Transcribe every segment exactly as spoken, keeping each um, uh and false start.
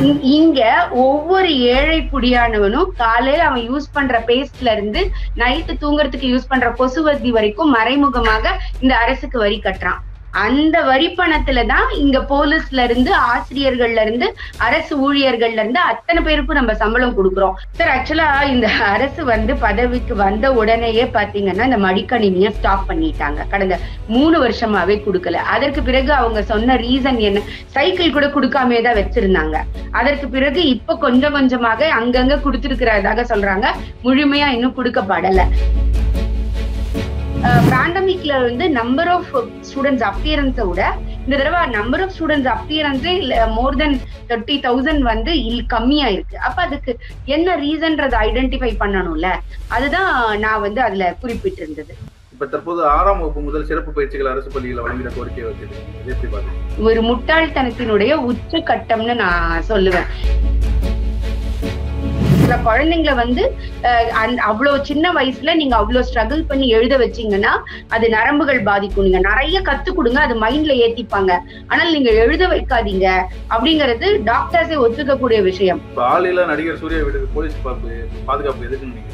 இங்க ஒவ்வொரு ஏழை குடியானவனும் காலையில அவன் யூஸ் பண்ற பேஸ்ட்ல இருந்து நைட்டு தூங்குறதுக்கு யூஸ் பண்ற கொசுவத்தி வரைக்கும் மறைமுகமாக இந்த அரசுக்கு வரி கட்டுறான். அந்த வரி பணத்துலதான் இங்க போலீஸ்ல இருந்து ஆசிரியர்கள்ல இருந்து அரசு ஊழியர்கள்ல இருந்து அத்தனை பேருக்கும் நம்ம சம்பளம் கொடுக்குறோம். சார் ஆக்சுவலா இந்த அரசு வந்து பதவிக்கு வந்த உடனேயே பாத்தீங்கன்னா இந்த மடிக்கணினிய ஸ்டாப் பண்ணிட்டாங்க. கடந்த மூணு வருஷமாவே கொடுக்கல. அதற்கு பிறகு அவங்க சொன்ன ரீசன் என்ன, சைக்கிள் கூட கொடுக்காமே தான் வச்சிருந்தாங்க. அதற்கு பிறகு இப்ப கொஞ்சம் கொஞ்சமாக அங்கங்க கொடுத்துருக்கிறதாக சொல்றாங்க. முழுமையா இன்னும் கொடுக்கப்படல. பேண்டமிக்ல வந்து நம்பர் ஆஃப் ஸ்டூடெண்ட்ஸ் அப்பியரன்ஸை விட இந்த தடவை நம்பர் ஆஃப் ஸ்டூடெண்ட்ஸ் அப்பியரன்ஸே மோர் தென் தேர்ட்டி தௌசண்ட் வந்து கம்மியா இருக்கு. அப்ப அதுக்கு என்ன ரீசன்றதை ஐடென்டிஃபை பண்ணணும்ல, அதுதான் நான் வந்து அதுல குறிப்பிட்டிருந்தது. இப்ப தற்போது ஆறாம் வகுப்பு முதல் சிறப்பு பயிற்சிகள் அரசு பள்ளிகளை வழங்கிட கோரிக்கை வச்சிருக்கீங்க. ஒரு முட்டாள்தனத்தினுடைய உச்ச கட்டம்னு நான் சொல்லுவேன். சில குழந்தைங்களை வந்து அவ்வளவு சின்ன வயசுல நீங்க அவ்வளவு ஸ்ட்ரகிள் பண்ணி எழுத வச்சீங்கன்னா அது நரம்புகள் பாதிக்கும். நீங்க நிறைய கத்து கொடுங்க, அது மைண்ட்ல ஏத்திப்பாங்க. ஆனால் நீங்க எழுத வைக்காதீங்க அப்படிங்கறது டாக்டர்ஸே ஒத்துக்கக்கூடிய விஷயம். பாலியல நடிகர் சூர்யா வீட்டுக்கு போலீஸ் பாதுகாப்பு எதுக்குன்னு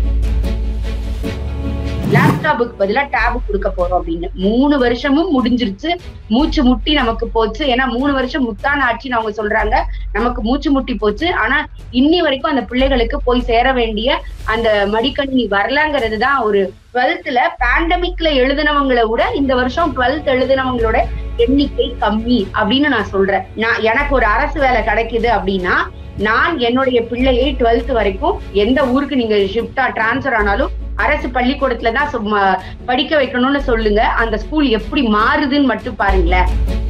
லேப்டாப்புக்கு பதிலா டேபு கொடுக்க போறோம் அப்படின்னு மூணு வருஷமும் முடிஞ்சிருச்சு. மூச்சு முட்டி நமக்கு போச்சு. ஏன்னா மூணு வருஷம் முத்தான ஆட்சின்னு அவங்க சொல்றாங்க. நமக்கு மூச்சு முட்டி போச்சு. ஆனா இன்னி வரைக்கும் அந்த பிள்ளைகளுக்கு போய் சேர வேண்டிய அந்த மடிக்கணினி வரலாங்கிறது தான். ஒரு டுவெல்த்ல பேண்டமிக்ல எழுதினவங்களை விட இந்த வருஷம் டுவெல்த் எழுதினவங்களோட எண்ணிக்கை கம்மி அப்படின்னு நான் சொல்றேன். நான் எனக்கு ஒரு அரசு வேலை கிடைக்குது அப்படின்னா நான் என்னுடைய பிள்ளையை டுவெல்த் வரைக்கும் எந்த ஊருக்கு நீங்க ஷிஃப்டா டிரான்ஸ்பர் ஆனாலும் அரசு பள்ளிக்கூடத்துலதான் படிக்க வைக்கணும்னு சொல்லுங்க. அந்த ஸ்கூல் எப்படி மாறுதுன்னு மட்டும் பாருங்களேன்.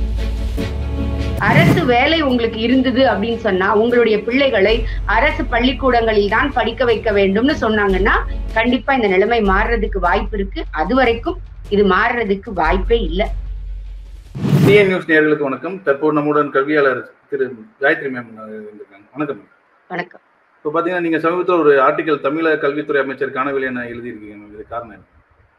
அரசு வேலை உங்களுக்கு இருந்தது அப்படின்னு சொன்னா உங்களுடைய பிள்ளைகளை அரசு பள்ளிக்கூடங்களில் தான் படிக்க வைக்க வேண்டும்னு சொன்னாங்கன்னா கண்டிப்பா இந்த நிலைமை மாறுறதுக்கு வாய்ப்பு இருக்கு. அது வரைக்கும் இது மாறுறதுக்கு வாய்ப்பே இல்லை. டிஎன் நியூஸ் நேயர்களுக்கு வணக்கம். தற்போது நம்முடன் கல்வியாளர் திரு காயத்ரி மேம் இருந்திருக்காங்க. வணக்கம். வணக்கம். இப்போ பாத்தீங்கன்னா நீங்க சமீபத்தில் ஒரு ஆர்டிகல் தமிழக கல்வித்துறை அமைச்சர் காணவில்லை என எழுதியிருக்கீங்க. இது காரணம் என்ன?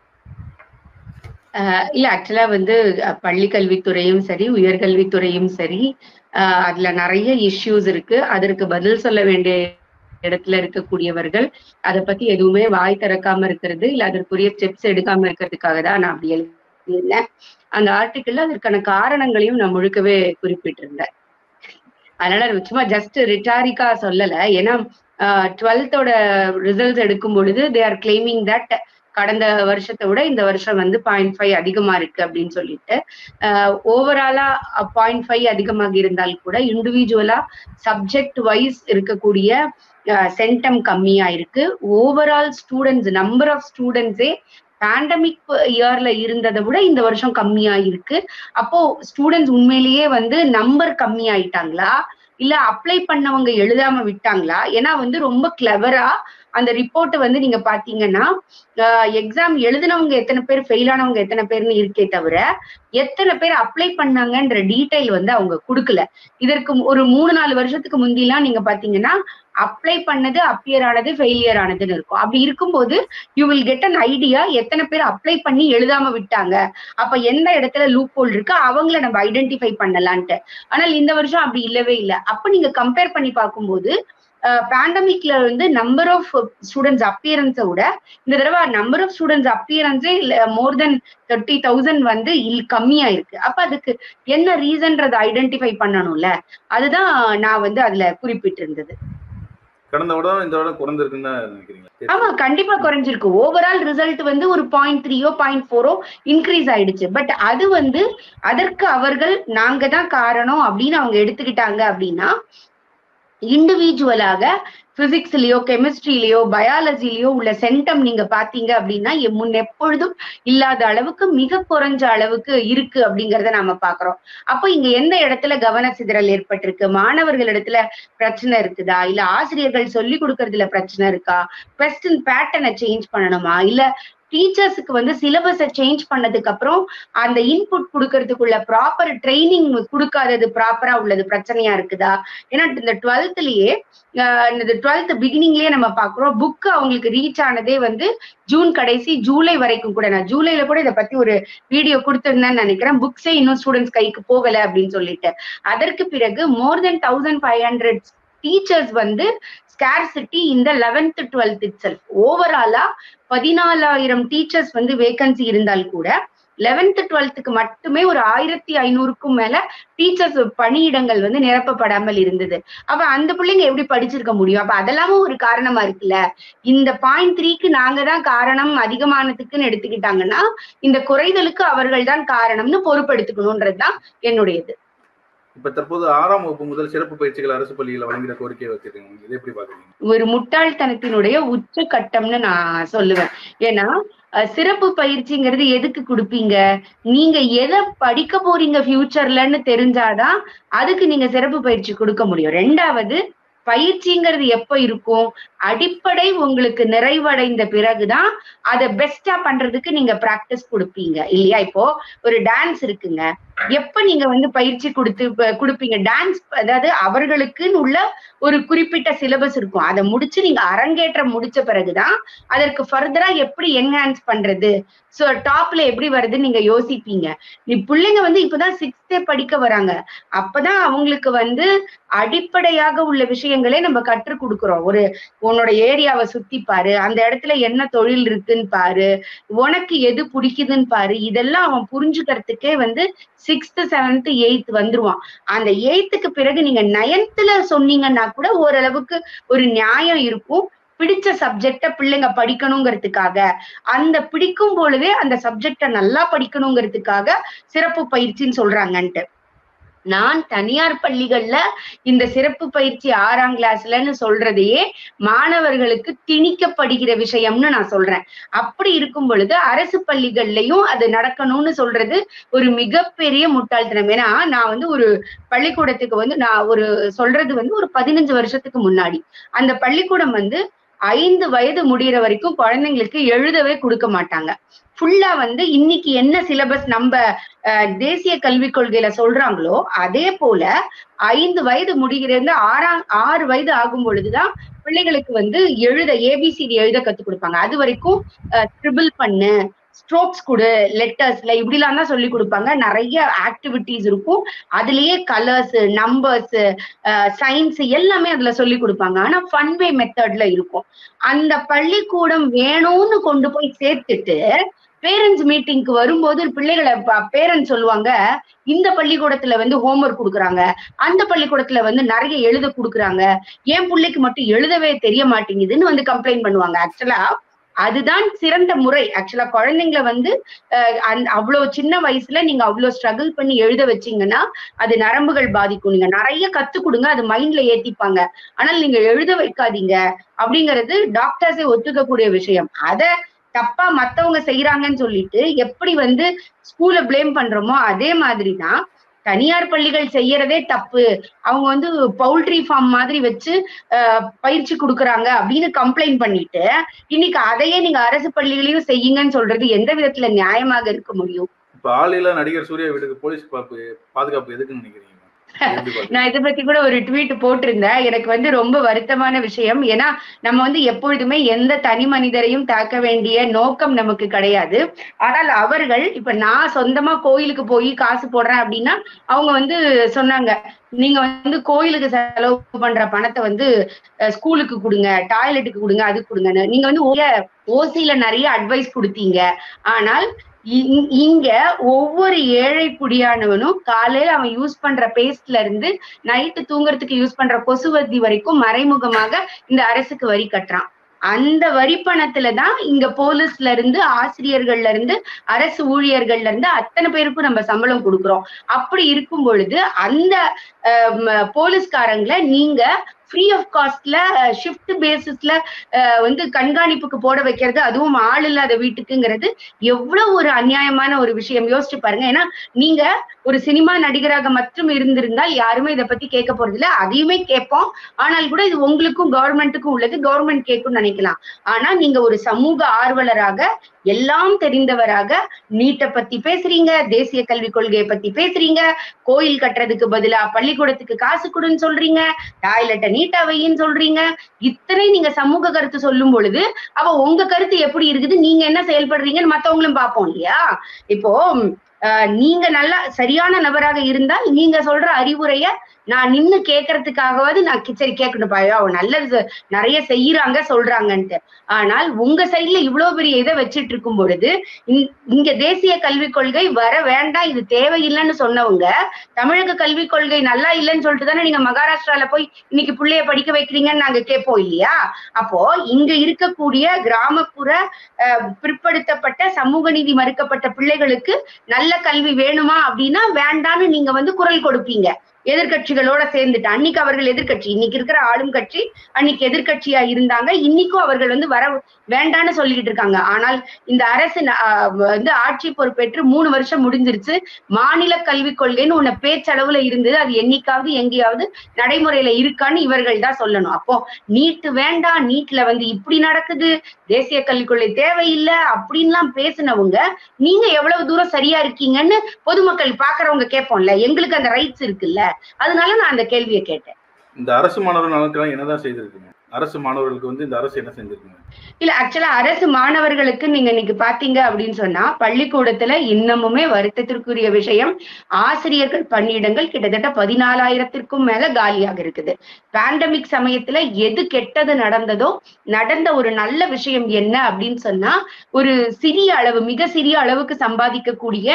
இல்ல ஆக்சுவலா வந்து பள்ளி கல்வித்துறையும் சரி உயர்கல்வித்துறையும் சரி ஆஹ் அதுல நிறைய இஷ்யூஸ் இருக்கு. அதற்கு பதில் சொல்ல வேண்டிய இடத்துல இருக்கக்கூடியவர்கள் அதை பத்தி எதுவுமே வாய் திறக்காம இருக்கிறது இல்ல அதற்குரிய ஸ்டெப்ஸ் எடுக்காம இருக்கிறதுக்காக தான் நான் அப்படி எழுதியிருந்தேன். அந்த ஆர்டிக்கல்ல அதற்கான காரணங்களையும் நான் முழுக்கவே குறிப்பிட்டிருந்தேன். அதனால சும்மா ஜஸ்ட் ரிட்டாரிக்கா சொல்லல. ஏன்னா ஆஹ் டுவெல்த்தோட ரிசல்ட்ஸ் எடுக்கும் பொழுது தே ஆர் கிளைமிங் தட் கடந்த வருஷத்தை விட இந்த வருஷம் வந்து பாயிண்ட் ஃபைவ் அதிகமா இருக்கு அப்படின்னு சொல்லிட்டு ஆஹ் ஓவராலா பாயிண்ட் ஃபைவ் அதிகமாக இருந்தால் கூட இண்டிவிஜுவலா சப்ஜெக்ட் வைஸ் இருக்கக்கூடிய சென்டம் கம்மியா இருக்கு. ஓவரால் ஸ்டூடெண்ட்ஸ் நம்பர் ஆஃப் ஸ்டூடெண்ட்ஸே பேண்டமிக் இயர்ல இருந்ததை விட இந்த வருஷம் கம்மியா இருக்கு. அப்போ ஸ்டூடெண்ட்ஸ் உண்மையிலேயே வந்து நம்பர் கம்மி ஆயிட்டாங்களா இல்ல அப்ளை பண்ணவங்க எழுதாம விட்டாங்களா? ஏன்னா வந்து ரொம்ப கிளவரா அந்த ரிப்போர்ட் வந்து நீங்க பாத்தீங்கன்னா எக்ஸாம் எழுதினவங்க எத்தனை பேர் ஃபெயில் ஆனவங்க எத்தனை பேர்னு இருக்கே தவிர எத்தனை பேர் அப்ளை பண்ணாங்கன்ற டீடைல் வந்து அவங்க கொடுக்கல. இதற்கு ஒரு மூணு நாலு வருஷத்துக்கு முந்திலாம் நீங்க பாத்தீங்கன்னா அப்ளை பண்ணது அப்பியர் ஆனது ஃபெயிலியர் ஆனதுன்னு இருக்கும். அப்படி இருக்கும்போது you will get an idea எத்தனை பேர் அப்ளை பண்ணி எழுதாம விட்டாங்க, அப்ப எந்த இடத்துல லூப் ஹோல் இருக்கு அவங்கள நம்ம ஐடென்டிஃபை பண்ணலான்ட்டு. ஆனால் இந்த வருஷம் அப்படி இல்லவே இல்லை. அப்ப நீங்க கம்பேர் பண்ணி பார்க்கும்போது பேண்டமிக்ல வந்து நம்பர் ஆஃப் ஸ்டூடெண்ட்ஸ் அப்பியரன்ஸை விட இந்த தடவை நம்பர் ஆஃப் ஸ்டூடெண்ட்ஸ் அப்பியரன்ஸே மோர் தென் தேர்ட்டி தௌசண்ட் வந்து கம்மியா இருக்கு. அப்ப அதுக்கு என்ன ரீசன்றதை ஐடென்டிஃபை பண்ணணும்ல, அதுதான் நான் வந்து அதுல குறிப்பிட்டிருந்தது. கடந்த வருடம் இந்த வருடம் குறைஞ்சிருக்குன்னு நினைக்கிறீங்க? ஆமா, கண்டிப்பா குறைஞ்சிருக்கு. ஓவரால் ரிசல்ட் வந்து ஒரு பாயிண்ட் த்ரீயோ பாயிண்ட் ஃபோரோ இன்க்ரீஸ் ஆயிடுச்சு. பட் அது வந்து அதற்கு அவர்கள் நாங்க தான் காரணம் அப்படின்னு அவங்க எடுத்துக்கிட்டாங்க அப்படின்னா இண்டிவிஜுவலாக பிசிக்ஸ்லயோ கெமிஸ்ட்ரிலயோ பயாலஜிலயோ உள்ள சென்டம் நீங்க பாத்தீங்க அப்படின்னா முன் எப்பொழுதும் இல்லாத அளவுக்கு மிக குறைஞ்ச அளவுக்கு இருக்கு அப்படிங்கறத நாம பாக்குறோம். அப்ப இங்க எந்த இடத்துல கவன சிதறல் ஏற்பட்டிருக்கு, மாணவர்களிடத்துல பிரச்சனை இருக்குதா, இல்ல ஆசிரியர்கள் சொல்லி கொடுக்கறதுல பிரச்சனை இருக்கா, கொஸ்டின் பேட்டர்னை சேஞ்ச் பண்ணணுமா, இல்ல டீச்சர்ஸுக்கு வந்து சிலபஸை சேஞ்ச் பண்ணதுக்கு அப்புறம் அந்த இன்புட் கொடுக்கறதுக்குள்ள ப்ராப்பர் ட்ரைனிங் கொடுக்காதது ப்ராப்பரா உள்ளது பிரச்சனையா இருக்குதா? ஏன்னா இந்த டுவெல்த்லயே இந்த டுவெல்த் பிகினிங்லயே நம்ம பாக்குறோம் புக் அவங்களுக்கு ரீச் ஆனதே வந்து ஜூன் கடைசி ஜூலை வரைக்கும் கூட. நான் ஜூலைல கூட இதை பத்தி ஒரு வீடியோ கொடுத்திருந்தேன்னு நினைக்கிறேன். புக்ஸே இன்னும் ஸ்டூடெண்ட்ஸ் கைக்கு போகல அப்படின்னு சொல்லிட்டு. அதற்கு பிறகு more than thousand five hundred teachers வந்து ஸ்கேர்சிட்டி இந்த லெவன்த் டுவெல்த் இட் செல்ஃப். ஓவராலா பதினாலாயிரம் டீச்சர்ஸ் வந்து வேகன்சி இருந்தால் கூட லெவன்த் டுவெல்த்துக்கு மட்டுமே ஒரு ஆயிரத்தி ஐநூறுக்கும் மேல டீச்சர்ஸ் பணியிடங்கள் வந்து நிரப்பப்படாமல் இருந்தது. அப்ப அந்த பிள்ளைங்க எப்படி படிச்சிருக்க முடியும்? அப்ப அதெல்லாமும் ஒரு காரணமா இருக்குல்ல. இந்த பாயிண்ட் த்ரீக்கு நாங்க தான் காரணம் அதிகமானதுக்குன்னு எடுத்துக்கிட்டாங்கன்னா இந்த குறைதலுக்கு அவர்கள் தான் காரணம்னு பொறுப்பெடுத்துக்கணும்ன்றதுதான் என்னுடையது. இப்ப தற்போது ஆறாம் வகுப்பு முதல் சிறப்பு பயிற்சிகள் அரசு பள்ளியில வழங்குற கோரிக்கையை வச்சிருக்கீங்க, இதை எப்படி பாக்குறீங்க? ஒரு முட்டாள்தனத்தினுடைய உச்ச கட்டம்னு நான் சொல்லுவேன். ஏன்னா சிறப்பு பயிற்சிங்கிறது எதுக்கு கொடுப்பீங்க? நீங்க எதை படிக்க போறீங்க ஃபியூச்சர்லன்னு தெரிஞ்சாதான் அதுக்கு நீங்க சிறப்பு பயிற்சி கொடுக்க முடியும். ரெண்டாவது, பயிற்சிங்கிறது எப்ப இருக்கும்? அடிப்படை உங்களுக்கு நிறைவடைந்த பிறகுதான் அதை பெஸ்டா பண்றதுக்கு நீங்க பிராக்டிஸ் கொடுப்பீங்க இல்லையா? இப்போ ஒரு டான்ஸ் இருக்குங்க, எப்ப நீங்க வந்து பயிற்சி கொடுத்து கொடுப்பீங்க? டான்ஸ் அதாவது அவர்களுக்குன்னு உள்ள ஒரு குறிப்பிட்ட சிலபஸ் இருக்கும். அதை முடிச்சு நீங்க அரங்கேற்றம் முடிச்ச பிறகுதான் அதற்கு ஃபர்தரா எப்படி என்ஹான்ஸ் பண்றது, சோ டாப்ல எப்படி வருதுன்னு நீங்க யோசிப்பீங்க. நீ பிள்ளைங்க வந்து இப்பதான் சிக்ஸ்த்தே படிக்க வராங்க. அப்பதான் அவங்களுக்கு வந்து அடிப்படையாக உள்ள விஷயங்களே நம்ம கற்றுக் கொடுக்குறோம். ஒரு உன்னோட ஏரியாவை சுத்தி பாரு, அந்த இடத்துல என்ன தொழில் இருக்குன்னு பாரு, உனக்கு எது பிடிக்குதுன்னு பாரு. இதெல்லாம் அவன் புரிஞ்சுக்கிறதுக்கே வந்து சிக்ஸ்த் செவன்த் எயித் வந்துருவான். அந்த எயித்துக்கு பிறகு நீங்க நயன்த்ல சொன்னீங்கன்னா கூட ஓரளவுக்கு ஒரு நியாயம் இருக்கும். பிடிச்ச சப்ஜெக்ட பிள்ளைங்க படிக்கணுங்கிறதுக்காக, அந்த பிடிக்கும் பொழுதே அந்த சப்ஜெக்ட நல்லா படிக்கணுங்கிறதுக்காக சிறப்பு பயிற்சின்னு சொல்றாங்கன்ட்டு. நான் தனியார் பள்ளிகள்ல இந்த சிறப்பு பயிற்சி ஆறாம் கிளாஸ்லன்னு சொல்றதையே மாணவர்களுக்கு திணிக்கப்படுகிற விஷயம்னு நான் சொல்றேன். அப்படி இருக்கும் பொழுது அரசு பள்ளிகள்லயும் அது நடக்கணும்னு சொல்றது ஒரு மிகப்பெரிய முட்டாள்தனம். ஏன்னா நான் வந்து ஒரு பள்ளிக்கூடத்துக்கு வந்து நான் ஒரு சொல்றது வந்து ஒரு பதினஞ்சு வருஷத்துக்கு முன்னாடி அந்த பள்ளிக்கூடம் வந்து ஐந்து வயது முடிகிற வரைக்கும் குழந்தைங்களுக்கு எழுதவே கொடுக்க மாட்டாங்க. ஃபுல்லா வந்து இன்னைக்கு என்ன சிலபஸ் நம்ம தேசிய கல்விக் கொள்கையில சொல்றாங்களோ அதே போல ஐந்து வயது முடிகிறது ஆறாம் ஆறு வயது ஆகும் பொழுதுதான் பிள்ளைகளுக்கு வந்து எழுத ஏபிசிடி எழுத கத்து கொடுப்பாங்க. அது வரைக்கும் ட்ரிபிள் பண்ணு, ஸ்ட்ரோக்ஸ் கொடு, லெட்டர்ஸ்ல இப்படிலாம் தான் சொல்லி கொடுப்பாங்க. நிறைய ஆக்டிவிட்டிஸ் இருக்கும். அதுலயே கலர்ஸ், நம்பர்ஸ், சயின்ஸ் எல்லாமே அதுல சொல்லி கொடுப்பாங்க. ஆனா ஃபன்வே மெத்தட்ல இருக்கும். அந்த பள்ளிக்கூடம் வேணும்னு கொண்டு போய் சேர்த்துட்டு பேரண்ட்ஸ் மீட்டிங்க்கு வரும்போது பிள்ளைகளை பேரண்ட்ஸ் சொல்லுவாங்க, இந்த பள்ளிக்கூடத்துல வந்து ஹோம்ஒர்க் கொடுக்குறாங்க, அந்த பள்ளிக்கூடத்துல வந்து நிறைய எழுத கொடுக்குறாங்க, என் பிள்ளைக்கு மட்டும் எழுதவே தெரிய மாட்டேங்குதுன்னு வந்து கம்ப்ளைண்ட் பண்ணுவாங்க. ஆக்சுவலா அதுதான் சிறந்த முறை. ஆக்சுவலா குழந்தைங்களை வந்து அஹ் அவ்வளவு சின்ன வயசுல நீங்க அவ்வளவு ஸ்ட்ரகிள் பண்ணி எழுத வச்சீங்கன்னா அது நரம்புகள் பாதிக்கும். நீங்க நிறைய கத்து கொடுங்க, அது மைண்ட்ல ஏத்திப்பாங்க. ஆனால் நீங்க எழுத வைக்காதீங்க அப்படிங்கிறது டாக்டர்ஸே ஒத்துக்கக்கூடிய விஷயம். அத தப்பா மத்தவங்க செய்யறாங்கன்னு சொல்லிட்டு எப்படி வந்து ஸ்கூல பிளேம் பண்றோமோ அதே மாதிரிதான் தனியார் பள்ளிகள் செய்யறதே தப்பு, அவங்க வந்து பவுல்ட்ரி ஃபார்ம் மாதிரி வச்சு அஹ் பயிற்சி கொடுக்குறாங்க அப்படின்னு கம்ப்ளைண்ட் பண்ணிட்டு இன்னைக்கு அதையே நீங்க அரசு பள்ளிகளையும் செய்யுங்கன்னு சொல்றது எந்த விதத்துல நியாயமாக இருக்க முடியும்? இப்ப ஆளில்லா நடிகர் சூர்யா வீட்டுக்கு போலீஸ் பாதுகாப்பு எதுக்குன்னு நினைக்கிறீங்க? நான் இதை பத்தி கூட ஒரு ட்வீட் போட்டிருந்தேன். எனக்கு வந்து ரொம்ப வருத்தமான விஷயம். ஏன்னா நம்ம வந்து எப்பொழுதுமே எந்த தனி மனிதரையும் தாக்க வேண்டிய நோக்கம் நமக்கு கிடையாது. ஆனால் அவர்கள் இப்ப நான் சொந்தமா கோயிலுக்கு போய் காசு போடுறேன் அப்படின்னா அவங்க வந்து சொன்னாங்க, நீங்க வந்து கோயிலுக்கு செலவு பண்ற பணத்தை வந்து ஸ்கூலுக்கு கொடுங்க, டாய்லெட்டுக்கு கொடுங்க, அது கொடுங்கன்னு நீங்க வந்து ஓசியில நிறைய அட்வைஸ் கொடுத்தீங்க. ஆனால் இங்க ஒவ்வொரு ஏழை குடியானவனும் காலையில அவன் யூஸ் பண்ற பேஸ்ட்ல இருந்து நைட்டு தூங்குறதுக்கு யூஸ் பண்ற கொசுவத்தி வரைக்கும் மறைமுகமாக இந்த அரசுக்கு வரி கட்டுறான். அந்த வரி பணத்துலதான் இங்க போலீஸ்ல இருந்து, ஆசிரியர்கள்ல இருந்து, அரசு ஊழியர்கள்ல இருந்து அத்தனை பேருக்கும் நம்ம சம்பளம் கொடுக்குறோம். அப்படி இருக்கும் பொழுது அந்த போலீஸ்காரங்களை நீங்க ஃப்ரீ ஆஃப் காஸ்ட்ல ஷிஃப்ட் பேசிஸ்ல வந்து கண்காணிப்புக்கு போட வைக்கிறது, அதுவும் ஆள் இல்லாத வீட்டுக்குங்கிறது எவ்வளவு ஒரு அநியாயமான ஒரு விஷயம். யோசிச்சு பாருங்க. ஏன்னா நீங்க ஒரு சினிமா நடிகராக மட்டும் இருந்திருந்தால் யாருமே இதை பத்தி கேட்க போறது இல்லை, அதையுமே கேட்போம். ஆனால் கூட இது உங்களுக்கும் கவர்மெண்ட்டுக்கும் உள்ளது, கவர்மெண்ட் கேட்கும் நினைக்கலாம். ஆனா நீங்க ஒரு சமூக ஆர்வலராக எல்லாம் தெரிந்தவராக நீட்டை பத்தி பேசுறீங்க, தேசிய கல்விக் கொள்கையை பத்தி பேசுறீங்க, கோயில் கட்டுறதுக்கு பதிலா பள்ளிக்கூடத்துக்கு காசு கொடுன்னு சொல்றீங்க, டாய்லெட்டை நீட்டா வையின்னு சொல்றீங்க. இத்தனை நீங்க சமூக கருத்து சொல்லும் பொழுது அப்ப உங்க கருத்து எப்படி இருக்குது, நீங்க என்ன செயல்படுறீங்கன்னு மத்தவங்களும் பார்ப்போம் இல்லையா? இப்போ அஹ் நீங்க நல்லா சரியான நபராக இருந்தால் நீங்க சொல்ற அறிவுரைய நான் நின்னு கேட்கறதுக்காகவாது நான் சரி கேட்கணும், அவன் நல்லது நிறைய செய்யறாங்க சொல்றாங்கன்ட்டு. ஆனால் உங்க சைட்ல இவ்வளவு பெரிய இதை வச்சிட்டு இருக்கும் பொழுது இங்க தேசிய கல்விக் கொள்கை வர வேண்டாம், இது தேவையில்லைன்னு சொன்னவங்க தமிழக கல்விக் கொள்கை நல்லா இல்லைன்னு சொல்லிட்டு தானே நீங்க மகாராஷ்டிரால போய் இன்னைக்கு பிள்ளைய படிக்க வைக்கிறீங்கன்னு நாங்க கேட்போம் இல்லையா? அப்போ இங்க இருக்கக்கூடிய கிராமப்புற அஹ் பிற்படுத்தப்பட்ட சமூக நீதி மறுக்கப்பட்ட பிள்ளைகளுக்கு நல்ல கல்வி வேணுமா அப்படின்னா வேண்டான்னு நீங்க வந்து குரல் கொடுப்பீங்க எதிர்கட்சிகளோட சேர்ந்துட்டு. அன்னைக்கு அவர்கள் எதிர்கட்சி, இன்னைக்கு இருக்கிற ஆளும் கட்சி அன்னைக்கு எதிர்கட்சியா இருந்தாங்க, இன்னைக்கும் அவர்கள் வந்து வர வேண்டான்னு சொல்லிட்டு இருக்காங்க. ஆனால் இந்த அரசு வந்து ஆட்சி பொறுப்பேற்று மூணு வருஷம் முடிஞ்சிருச்சு. மாநில கல்விக் கொள்கைன்னு உன்ன பேச்சளவுல இருந்தது, அது என்னைக்காவது எங்கேயாவது நடைமுறையில இருக்கான்னு இவர்கள் தான் சொல்லணும். அப்போ நீட்டு வேண்டாம், நீட்ல வந்து இப்படி நடக்குது, தேசிய கல்விக் கொள்கை தேவையில்லை அப்படின்லாம் பேசினவங்க நீங்க எவ்வளவு தூரம் சரியா இருக்கீங்கன்னு பொதுமக்கள் பாக்குறவங்க கேட்போம்ல, எங்களுக்கு அந்த ரைட்ஸ் இருக்குல்ல, அதனால நான் அந்த கேள்வியை கேட்டேன். இந்த அரசு மாணவர் நலனுக்கெல்லாம் என்னதான் செய்திருக்கீங்க? அரசு மாணவர்களுக்கு வந்து இந்த அரசு என்ன செஞ்சிருக்கீங்க? இல்ல ஆக்சுவலா அரசு மாணவர்களுக்கு நீங்க இன்னைக்கு பாத்தீங்க அப்படின்னு சொன்னா பள்ளிக்கூடத்துல இன்னமுமே வருத்தத்திற்குரிய விஷயம், ஆசிரியர்கள் பணியிடங்கள் கிட்டத்தட்ட பதினாலாயிரத்திற்கும் மேல காலியாக இருக்குது. பேண்டமிக் சமயத்துல எது கெட்டது நடந்ததோ, நடந்த ஒரு நல்ல விஷயம் என்ன அப்படின்னு சொன்னா ஒரு சிறிய அளவு மிக சிறிய அளவுக்கு சம்பாதிக்கக்கூடிய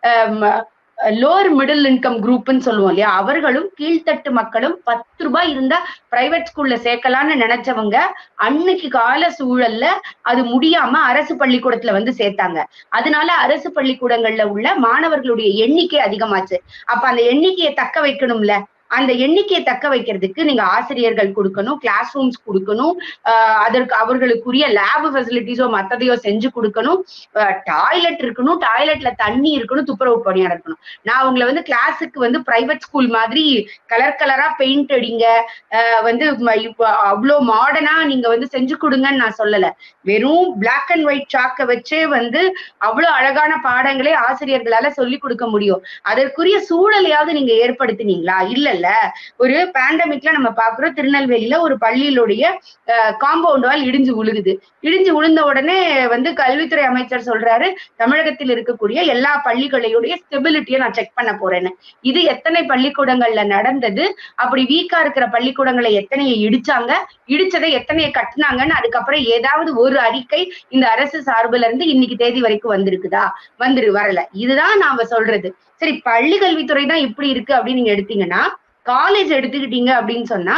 அஹ் லோவர் மிடில் இன்கம் குரூப்னு சொல்லுவோம் இல்லையா, அவர்களும் கீழ்த்தட்டு மக்களும் பத்து ரூபாய் இருந்தா பிரைவேட் ஸ்கூல்ல சேர்க்கலாம்னு நினைச்சவங்க அன்னைக்கு கால சூழல்ல அது முடியாம அரசு பள்ளிக்கூடத்துல வந்து சேர்த்தாங்க. அதனால அரசு பள்ளிக்கூடங்கள்ல உள்ள மாணவர்களுடைய எண்ணிக்கை அதிகமாச்சு. அப்ப அந்த எண்ணிக்கையை தக்க வைக்கணும்ல, அந்த எண்ணிக்கையை தக்க வைக்கிறதுக்கு நீங்க ஆசிரியர்கள் கொடுக்கணும், கிளாஸ் ரூம்ஸ் கொடுக்கணும், ஆஹ் அதற்கு அவர்களுக்குரிய லேப் ஃபெசிலிட்டிஸோ மற்றதையோ செஞ்சு கொடுக்கணும், டாய்லெட் இருக்கணும், டாய்லெட்ல தண்ணி இருக்கணும், துப்புரவு பணியாளர் இருக்கணும். நான் உங்களை வந்து கிளாஸுக்கு வந்து பிரைவேட் ஸ்கூல் மாதிரி கலர் கலரா பெயிண்ட் அடிங்க, ஆஹ் வந்து இப்போ அவ்வளோ மாடர்னா நீங்க வந்து செஞ்சு கொடுங்கன்னு நான் சொல்லல. வெறும் பிளாக் அண்ட் ஒயிட் சாக்கை வச்சே வந்து அவ்வளவு அழகான பாடங்களே ஆசிரியர்களால சொல்லி கொடுக்க முடியும். அதற்குரிய சூழலையாவது நீங்க ஏற்படுத்தினீங்களா? இல்ல. ஒரு பேண்டமிக்ல நம்ம பாக்குறோம், திருநெல்வேலியில ஒரு பள்ளியிலுடைய காம்பவுண்ட் வால் இடிஞ்சு விழுகுது. இடிஞ்சு விழுந்த உடனே வந்து கல்வித்துறை அமைச்சர் சொல்றாரு, தமிழகத்தில் இருக்கக்கூடிய எல்லா பள்ளிகளையுடைய ஸ்டெபிலிட்டியை நான் செக் பண்ண போறேன்னு. இது எத்தனை பள்ளிக்கூடங்கள்ல நடந்தது, அப்படி வீக்கா இருக்கிற பள்ளிக்கூடங்களை எத்தனையை இடிச்சாங்க, இடிச்சதை எத்தனையை கட்டினாங்கன்னு அதுக்கப்புறம் ஏதாவது ஒரு அறிக்கை இந்த அரசு சார்புல இருந்து இன்னைக்கு தேதி வரைக்கும் வந்திருக்குதா? வந்துரு வரல. இதுதான் நாம சொல்றது. சரி, பள்ளி கல்வித்துறை தான் இப்படி இருக்கு அப்படின்னு நீங்க எடுத்தீங்கன்னா, காலேஜ் எடுத்துக்கிட்டீங்க அப்படின்னு சொன்னா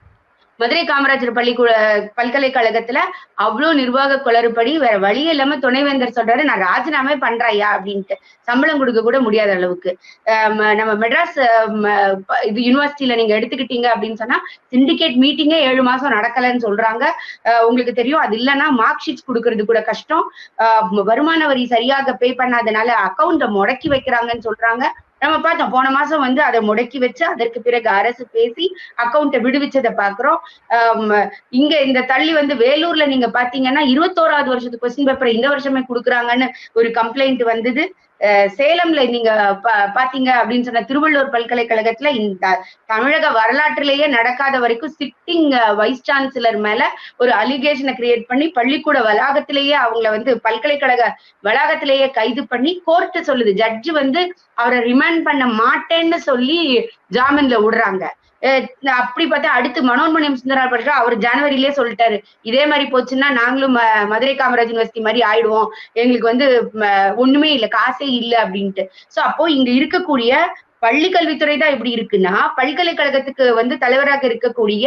மதுரை காமராஜர் பள்ளிக்கூட பல்கலைக்கழகத்துல அவ்வளவு நிர்வாக குளறுபடி, வேற வழி இல்லாம துணைவேந்தர் சொல்றாரு நான் ராஜினாமே பண்றையா அப்படின்ட்டு, சம்பளம் கொடுக்க கூட முடியாத அளவுக்கு. நம்ம மெட்ராஸ் இது யூனிவர்சிட்டியில நீங்க எடுத்துக்கிட்டீங்க அப்படின்னு சொன்னா சிண்டிகேட் மீட்டிங்கே ஏழு மாசம் நடக்கலன்னு சொல்றாங்க. உங்களுக்கு தெரியும், அது இல்லைன்னா மார்க் ஷீட்ஸ் கொடுக்கறது கூட கஷ்டம். வருமான வரி சரியாக பே பண்ணாதனால அக்கௌண்ட்டை முடக்கி வைக்கிறாங்கன்னு சொல்றாங்க. நம்ம பார்த்தோம், போன மாசம் வந்து அதை முடக்கி வச்சு அதற்கு பிறகு அரசு பேசி அக்கௌண்ட்டை விடுவிச்சதை பாக்குறோம். ஆஹ் இங்க இந்த தள்ளி வந்து வேலூர்ல நீங்க பாத்தீங்கன்னா இருபத்தோராவது வருஷத்துக்கு கொஸ்டின் பேப்பரை இந்த வருஷமே கொடுக்குறாங்கன்னு ஒரு கம்ப்ளைண்ட் வந்தது. சேலம்ல நீங்க பாத்தீங்க அப்படின்னு சொன்ன திருவள்ளூர் பல்கலைக்கழகத்துல இந்த தமிழக வரலாற்றிலேயே நடக்காத வரைக்கும் சிட்டிங் வைஸ் சான்சலர் மேல ஒரு அலிகேஷனை கிரியேட் பண்ணி பள்ளிக்கூட வளாகத்திலேயே அவங்களை வந்து பல்கலைக்கழக வளாகத்திலேயே கைது பண்ணி கோர்ட்டு சொல்லுது, ஜட்ஜு வந்து அவரை ரிமாண்ட் பண்ண மாட்டேன்னு சொல்லி ஜாமீன்ல விடுறாங்க. அப்படி பார்த்தா அடுத்து மனோன்மணியம் சுந்தரராஜ் பண்றா, அவர் ஜனவரியிலே சொல்லிட்டாரு, இதே மாதிரி போச்சுன்னா நாங்களும் மதுரை காமராஜ் யூனிவர்சிட்டி மாதிரி ஆயிடுவோம், எங்களுக்கு வந்து ஒண்ணுமே இல்லை, காசே இல்லை அப்படின்ட்டு. சோ அப்போ இங்க இருக்கக்கூடிய பள்ளி கல்வித்துறை தான் எப்படி இருக்குன்னா, பல்கலைக்கழகத்துக்கு வந்து தலைவராக இருக்கக்கூடிய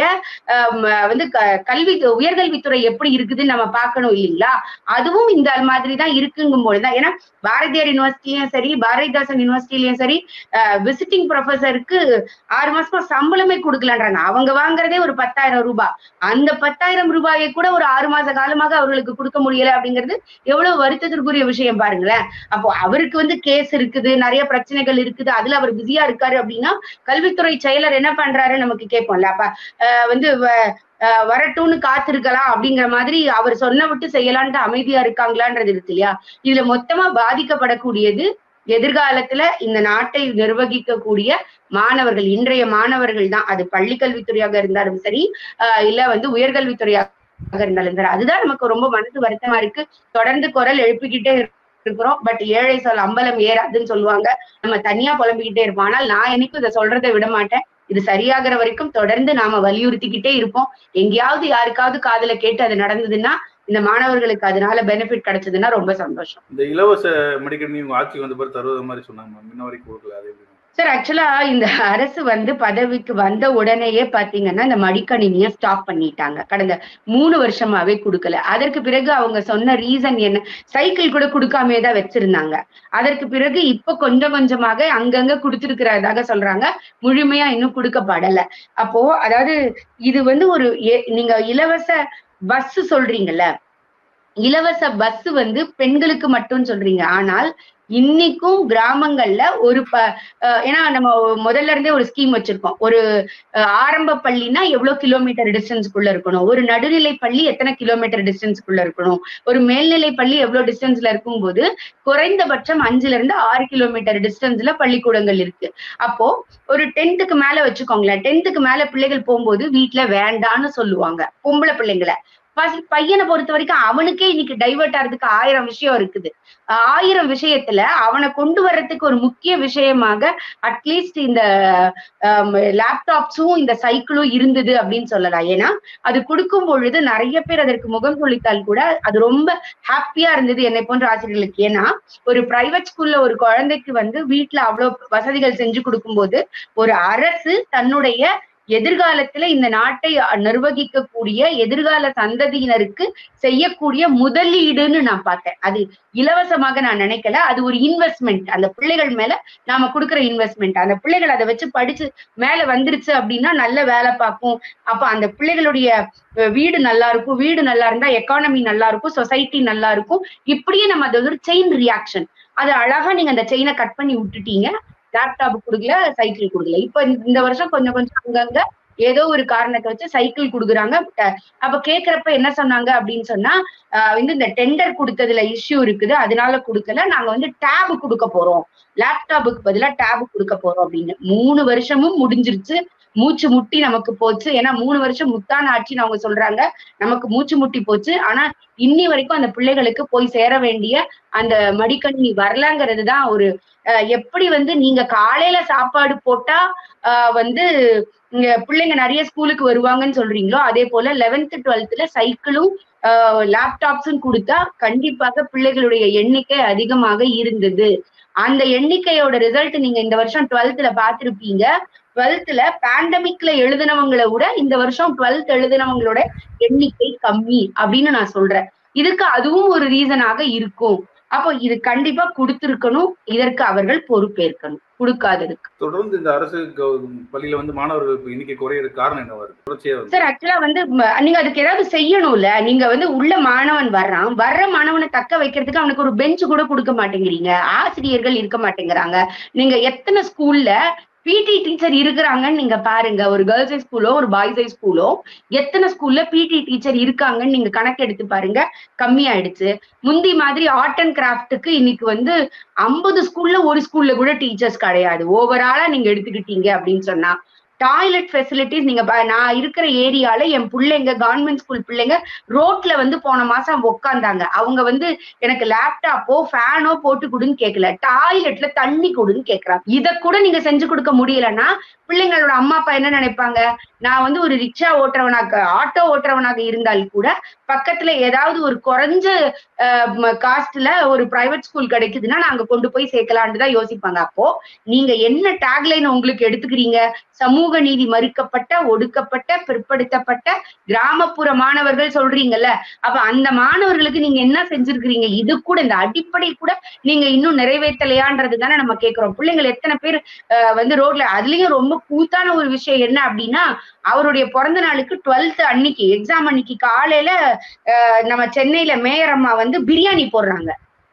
வந்து கல்வி உயர்கல்வித்துறை எப்படி இருக்குதுன்னு நம்ம பார்க்கணும் இல்லைங்களா? அதுவும் இந்த மாதிரிதான் இருக்குங்கும் போதுதான். ஏன்னா பாரதியார் யூனிவர்சிட்டியும் சரி, பாரதிதாசன் யூனிவர்சிட்டிலயும் சரி, விசிட்டிங் ப்ரொஃபஸருக்கு ஆறு மாசமா சம்பளமே கொடுக்கலன்றாங்க. அவங்க வாங்குறதே ஒரு பத்தாயிரம் ரூபாய். அந்த பத்தாயிரம் ரூபாயை கூட ஒரு ஆறு மாச காலமாக அவர்களுக்கு கொடுக்க முடியல அப்படிங்கிறது எவ்வளவு வருத்தத்திற்குரிய விஷயம் பாருங்களேன். அப்போ அவருக்கு வந்து கேஸ் இருக்குது, நிறைய பிரச்சனைகள் இருக்குது, அதுல அவர் பிஸியா இருக்காரு அப்படின்னா கல்வித்துறை செயலர் என்ன பண்றாரு நமக்கு கேட்போம்ல. அப்ப வந்து வரட்டும்னு காத்திருக்கலாம் அப்படிங்கிற மாதிரி அவர் சொன்ன விட்டு செய்யலான்ட்டு அமைதியா இருக்காங்களான்றது இருக்கு இல்லையா. இதுல மொத்தமா பாதிக்கப்படக்கூடியது எதிர்காலத்துல இந்த நாட்டை நிர்வகிக்கக்கூடிய மாணவர்கள், இன்றைய மாணவர்கள் தான். அது பள்ளி கல்வித்துறையாக இருந்தாலும் சரி, ஆஹ் இல்ல வந்து உயர்கல்வித்துறையாக இருந்தாலும் சரி. அதுதான் நமக்கு ரொம்ப மனசு வருத்தமா இருக்கு. தொடர்ந்து குரல் எழுப்பிக்கிட்டே இருக்கிறோம். பட் ஏழை சொல் அம்பலம் ஏறாதுன்னு சொல்லுவாங்க. நம்ம தனியா புலம்பிக்கிட்டே இருப்போம். ஆனால் நான் என்னைக்கும் இதை சொல்றதை விட மாட்டேன். இது சரியாகிற வரைக்கும் தொடர்ந்து நாம வலியுறுத்திக்கிட்டே இருப்போம். எங்கேயாவது யாருக்காவது காதுல கேட்டு அது நடந்ததுன்னா, இந்த மாணவர்களுக்கு அதனால பெனிஃபிட் கிடைச்சதுன்னா ரொம்ப சந்தோஷம். இந்த இலவச மடிக்கணினி உங்க ஆட்சி வந்த பிறகு தருவது மாதிரி சொன்னாங்க, முன்ன வரைக்கும் கொடுக்கல. அதே சார், ஆக்சுவலா இந்த அரசு வந்து பதவிக்கு வந்த உடனேயே பாத்தீங்கன்னா இந்த மடிக்கணினிய ஸ்டாப் பண்ணிட்டாங்க. கடந்த மூணு வருஷமாவே கொடுக்கல. அதற்கு பிறகு அவங்க சொன்ன ரீசன் என்ன, சைக்கிள் கூட கொடுக்காமே தான் வச்சிருந்தாங்க. அதற்கு பிறகு இப்ப கொஞ்சம் கொஞ்சமாக அங்கங்க கொடுத்துருக்கிறதாக சொல்றாங்க. முழுமையா இன்னும் கொடுக்கப்படல. அப்போ அதாவது இது வந்து ஒரு நீங்க இலவச பஸ் சொல்றீங்கல்ல, இலவச பஸ் வந்து பெண்களுக்கு மட்டும் சொல்றீங்க. ஆனால் இன்னைக்கும் கிராமங்கள்ல ஒரு ப ஏன்னா நம்ம முதல்ல இருந்தே ஒரு ஸ்கீம் வச்சிருக்கோம். ஒரு ஆரம்ப பள்ளினா எவ்வளவு கிலோமீட்டர் டிஸ்டன்ஸ்க்குள்ள இருக்கணும், ஒரு நடுநிலை பள்ளி எத்தனை கிலோமீட்டர் டிஸ்டன்ஸ்க்குள்ள இருக்கணும், ஒரு மேல்நிலை பள்ளி எவ்வளவு டிஸ்டன்ஸ்ல இருக்கும் போது குறைந்தபட்சம் அஞ்சுல இருந்து ஆறு கிலோமீட்டர் டிஸ்டன்ஸ்ல பள்ளிக்கூடங்கள் இருக்கு. அப்போ ஒரு டென்த்துக்கு மேல வச்சுக்கோங்களேன். டென்த்துக்கு மேல பிள்ளைகள் போகும்போது வீட்டுல வேண்டான்னு சொல்லுவாங்க பொம்பளை பிள்ளைங்களை. பையனை பொறுத்த வரைக்கும் அவனுக்கே இன்னைக்கு டைவர்ட் ஆகிறதுக்கு ஆயிரம் விஷயம் இருக்குது. ஆயிரம் விஷயத்துல அவனை கொண்டு வர்றதுக்கு ஒரு முக்கிய விஷயமாக அட்லீஸ்ட் இந்த லேப்டாப்ஸும் இந்த சைக்கிளும் இருந்தது அப்படின்னு சொல்லலாம். ஏன்னா அது கொடுக்கும் பொழுது நிறைய பேர் அதற்கு முகம் சொலித்தால் கூட அது ரொம்ப ஹாப்பியா இருந்தது என்னை போன்ற ஆசிரியர்களுக்கு. ஏன்னா ஒரு பிரைவேட் ஸ்கூல்ல ஒரு குழந்தைக்கு வந்து வீட்டுல அவ்வளவு வசதிகள் செஞ்சு கொடுக்கும் போது ஒரு அரசு தன்னுடைய எதிர்காலத்துல இந்த நாட்டை நிர்வகிக்கக்கூடிய எதிர்கால சந்ததியினருக்கு செய்யக்கூடிய முதலீடுன்னு நான் பார்த்தேன். அது இலவசமாக நான் நினைக்கல. அது ஒரு இன்வெஸ்ட்மெண்ட், அந்த பிள்ளைகள் மேல நாம கொடுக்குற இன்வெஸ்ட்மெண்ட். அந்த பிள்ளைகள் அதை வச்சு படிச்சு மேல வந்துருச்சு அப்படின்னா நல்ல வேலை பார்க்கும். அப்ப அந்த பிள்ளைகளுடைய வீடு நல்லா இருக்கும், வீடு நல்லா இருந்தா எக்கானமி நல்லா இருக்கும், சொசைட்டி நல்லா இருக்கும். இப்படியே நம்ம அது ஒரு செயின் ரியாக்ஷன். அது அழகா நீங்க அந்த செயினை கட் பண்ணி விட்டுட்டீங்க. லேப்டாப் கொடுக்கல, சைக்கிள் கொடுக்கல. இப்ப இந்த வருஷம் கொஞ்சம் கொஞ்சம் அங்கங்க ஏதோ ஒரு காரணத்தை வச்சு சைக்கிள் கொடுக்குறாங்க. அப்ப கேக்குறப்ப என்ன சொன்னாங்க அப்படின்னு சொன்னா, ஆஹ் வந்து இந்த டெண்டர் கொடுத்ததுல இஷ்யூ இருக்குது, அதனால கொடுக்கல, நாங்க வந்து டேப் கொடுக்க போறோம், லேப்டாப்புக்கு பதிலா டேப் கொடுக்க போறோம் அப்படின்னு. மூணு வருஷமும் முடிஞ்சிருச்சு. மூச்சு முட்டி நமக்கு போச்சு. ஏன்னா மூணு வருஷம் முத்தான ஆட்சின்னு அவங்க சொல்றாங்க, நமக்கு மூச்சு முட்டி போச்சு. ஆனா இன்னி வரைக்கும் அந்த பிள்ளைகளுக்கு போய் சேர வேண்டிய அந்த மடிக்கணினி வரலங்கிறது தான் ஒரு எப்படி வந்து நீங்க காலையில சாப்பாடு போட்டா ஆஹ் வந்து இங்க பிள்ளைங்க நிறைய ஸ்கூலுக்கு வருவாங்கன்னு சொல்றீங்களோ, அதே போல லெவன்த் டுவெல்த்ல சைக்கிளும் ஆஹ் லேப்டாப்ஸும் கொடுத்தா கண்டிப்பாக பிள்ளைகளுடைய எண்ணிக்கை அதிகமாக இருந்தது. அந்த எண்ணிக்கையோட ரிசல்ட் நீங்க இந்த வருஷம் டுவெல்த்ல பாத்திருப்பீங்க. டுவெல்த்ல பேண்டமிக்ல எழுதினவங்களை விட இந்த வருஷம் டுவெல்த் எழுதினவங்களோட எண்ணிக்கை கம்மி அப்படின்னு நான் சொல்றேன். இதுக்கு அதுவும் ஒரு ரீசனாக இருக்கும். அப்போ இது கண்டிப்பா கொடுத்திருக்கணும். இதற்கு அவர்கள் பொறுப்பேற்கணும். கொடுக்காததுக்கு தொடர்ந்து இந்த அரசு பள்ளியில வந்து மாணவர்களுக்கு எண்ணிக்கை குறையிறதுக்கு காரணம் என்ன வருது சார்? ஆக்சுவலா வந்து நீங்க அதுக்கு ஏதாவது செய்யணும்ல. நீங்க வந்து உள்ள மாணவன் வர்றான், வர்ற மாணவனை தக்க வைக்கிறதுக்கு அவனுக்கு ஒரு பெஞ்ச் கூட கொடுக்க மாட்டேங்கிறீங்க, ஆசிரியர்கள் இருக்க மாட்டேங்கிறாங்க. நீங்க எத்தனை ஸ்கூல்ல பிடி டீச்சர் இருக்கிறாங்கன்னு நீங்க பாருங்க. ஒரு கேர்ள்ஸ் ஹை ஸ்கூலோ ஒரு பாய்ஸ் ஹை ஸ்கூலோ எத்தனை ஸ்கூல்ல பிடி டீச்சர் இருக்காங்கன்னு நீங்க கணக்கு எடுத்து பாருங்க. கம்மியாயிடுச்சு. முந்தி மாதிரி ஆர்ட் அண்ட் கிராஃப்டுக்கு இன்னைக்கு வந்து ஐம்பது ஸ்கூல்ல ஒரு ஸ்கூல்ல கூட டீச்சர்ஸ் கிடையாது. ஓவராலா நீங்க எடுத்துக்கிட்டீங்க அப்படின்னு சொன்னா டாய்லெட் ஃபெசிலிட்டிஸ் நீங்க நான் இருக்கிற ஏரியால என் பிள்ளைங்க கவர்மெண்ட் ஸ்கூல் பிள்ளைங்க ரோட்ல வந்து போன மாசம் உட்காந்தாங்க. அவங்க வந்து எனக்கு லேப்டாப்போ ஃபேனோ போட்டு கொடுன்னு கேட்கல, டாய்லெட்ல தண்ணி கொடுன்னு கேட்கறாங்க. இதை கூட நீங்க செஞ்சு கொடுக்க முடியலன்னா பிள்ளைங்களோட அம்மா அப்பா என்ன நினைப்பாங்க? நான் வந்து ஒரு ரிக்ஷா ஓட்டுறவனாக ஆட்டோ ஓட்டுறவனாக இருந்தால் கூட பக்கத்துல ஏதாவது ஒரு குறைஞ்ச காஸ்ட்ல ஒரு பிரைவேட் ஸ்கூல் கிடைக்குதுன்னா நாங்க கொண்டு போய் சேர்க்கலான்னு தான் யோசிப்பாங்க. அப்போ நீங்க என்ன டேக்லைன் உங்களுக்கு எடுத்துக்கிறீங்க? சமூக நீதி மறுக்கப்பட்ட, ஒடுக்கப்பட்ட, பிற்படுத்தப்பட்ட கிராமப்புற மாணவர்கள் சொல்றீங்கல்ல. அப்ப அந்த மாணவர்களுக்கு நீங்க என்ன செஞ்சிருக்கிறீங்க? இது கூட இந்த அடிப்படை கூட நீங்க இன்னும் நிறைவேற்றலையான்றது தானே நம்ம கேட்கிறோம். பிள்ளைங்கள் எத்தனை பேர் வந்து ரோட்ல, அதுலயும் ரொம்ப கூத்தான ஒரு விஷயம் என்ன அப்படின்னா, அவருடைய பிறந்த நாளுக்கு டுவெல்த் அன்னைக்கு எக்ஸாம் அன்னைக்கு காலையில நம்ம சென்னையில மேயர் அம்மா வந்து பிரியாணி போடுறாங்க.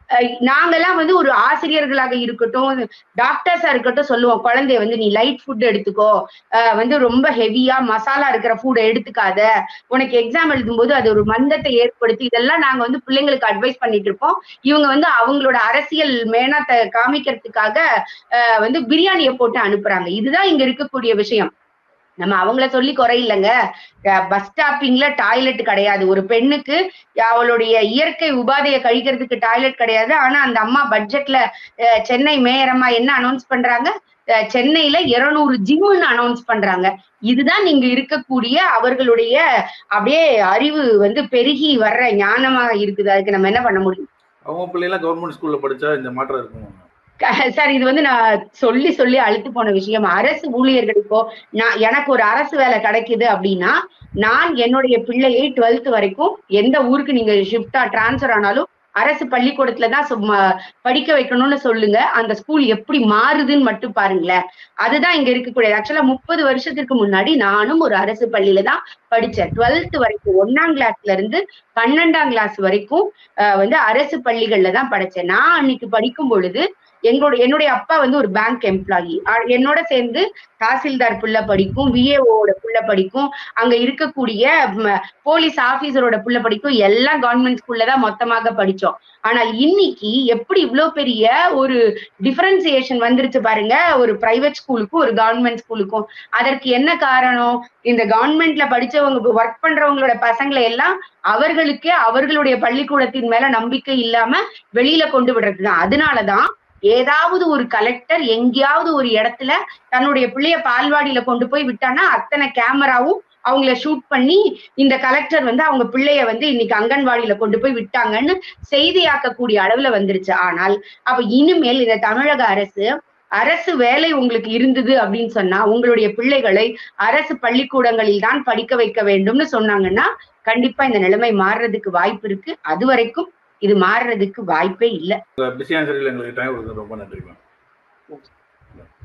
நாங்கெல்லாம் வந்து ஒரு ஆசிரியர்களாக இருக்கட்டும், டாக்டர்ஸா இருக்கட்டும் சொல்லுவோம், குழந்தைய வந்து நீ லைட் ஃபுட் எடுத்துக்கோ, வந்து ரொம்ப ஹெவியா மசாலா இருக்கிற ஃபுட் எடுத்துக்காத, உனக்கு எக்ஸாம் எழுதும் போது அது ஒரு மந்தத்தை ஏற்படுத்தி, இதெல்லாம் நாங்க வந்து பிள்ளைங்களுக்கு அட்வைஸ் பண்ணிட்டு இருப்போம். இவங்க வந்து அவங்களோட அரசியல் மேனாத்த காமிக்கிறதுக்காக வந்து பிரியாணியை போட்டு அனுப்புறாங்க. இதுதான் இங்க இருக்கக்கூடிய விஷயம். நம்ம அவங்கள சொல்லி குறையில்லைங்க. பஸ் ஸ்டாப்பிங்ல டாய்லெட் கிடையாது. ஒரு பெண்ணுக்கு அவளுடைய இயற்கை உபாதையை கழிக்கிறதுக்கு டாய்லெட் கிடையாது. ஆனா அந்த அம்மா பட்ஜெட்ல சென்னை மேயரம்மா என்ன அனௌன்ஸ் பண்றாங்க, சென்னையில இருநூறு ஜிம்னு அனௌன்ஸ் பண்றாங்க. இதுதான் நீங்க இருக்கக்கூடிய அவர்களுடைய அப்படியே அறிவு வந்து பெருகி வர்ற ஞானமாக இருக்குது. அதுக்கு நம்ம என்ன பண்ண முடியும்? அவங்க பிள்ளைலாம் கவர்மெண்ட் ஸ்கூல்ல படிச்சா இந்த மாற்றம் இருக்கும் சார். இது வந்து நான் சொல்லி சொல்லி அழுத்து போன விஷயம். அரசு ஊழியர்களுக்கோ, நான் எனக்கு ஒரு அரசு வேலை கிடைக்குது அப்படின்னா, நான் என்னுடைய பிள்ளையை டுவெல்த் வரைக்கும் எந்த ஊருக்கு நீங்க ஷிஃப்டா டிரான்ஸ்பர் ஆனாலும் அரசு பள்ளிக்கூடத்துலதான் படிக்க வைக்கணும்னு சொல்லுங்க. அந்த ஸ்கூல் எப்படி மாறுதுன்னு மட்டும் பாருங்களேன். அதுதான் இங்க இருக்கக்கூடிய. ஆக்சுவலா முப்பது வருஷத்துக்கு முன்னாடி நானும் ஒரு அரசு பள்ளியில தான் படிச்சேன். டுவெல்த் வரைக்கும் ஒன்னாம் கிளாஸ்ல இருந்து பன்னெண்டாம் கிளாஸ் வரைக்கும் வந்து அரசு பள்ளிகள்ல தான் படிச்சேன். நான் அன்னைக்கு படிக்கும் பொழுது எங்களோட என்னுடைய அப்பா வந்து ஒரு பேங்க் எம்ப்ளாயி. என்னோட சேர்ந்து தாசில்தார் புள்ள படிக்கும், விஏஓட புள்ள படிக்கும், அங்க இருக்கக்கூடிய போலீஸ் ஆபீசரோட புள்ள படிக்கும். எல்லாம் கவர்மெண்ட் ஸ்கூல்ல தான் மொத்தமாக படிச்சோம். ஆனால் இன்னைக்கு எப்படி இவ்வளவு பெரிய ஒரு டிஃபரன்சியேஷன் வந்துருச்சு பாருங்க, ஒரு பிரைவேட் ஸ்கூலுக்கும் ஒரு கவர்மெண்ட் ஸ்கூலுக்கும். அதற்கு என்ன காரணம்? இந்த கவர்மெண்ட்ல படிச்சவங்க ஒர்க் பண்றவங்களோட பசங்களை எல்லாம் அவர்களுக்கே அவர்களுடைய பள்ளிக்கூடத்தின் மேல நம்பிக்கை இல்லாம வெளியில கொண்டு விடுறதுதான். அதனாலதான் ஏதாவது ஒரு கலெக்டர் எங்கேயாவது ஒரு இடத்துல தன்னுடைய பிள்ளைய பால்வாடியில கொண்டு போய் விட்டானா அத்தனை கேமராவும் அவங்கள ஷூட் பண்ணி இந்த கலெக்டர் வந்து அவங்க பிள்ளைய வந்து இன்னைக்கு அங்கன்வாடியில கொண்டு போய் விட்டாங்கன்னு செய்தியாக்கக்கூடிய அளவுல வந்துருச்சு. ஆனால் அப்ப இனிமேல் இந்த தமிழக அரசு அரசு வேலை உங்களுக்கு இருந்தது அப்படின்னு சொன்னா உங்களுடைய பிள்ளைகளை அரசு பள்ளிக்கூடங்களில் தான் படிக்க வைக்க வேண்டும்னு சொன்னாங்கன்னா கண்டிப்பா இந்த நிலைமை மாறுறதுக்கு வாய்ப்பு இருக்கு. அது வரைக்கும் இது மாறுறதுக்கு வாய்ப்பே இல்லை. பிஸியான சரியில் எங்களுக்கு டைம் கொடுத்து ரொம்ப நன்றி.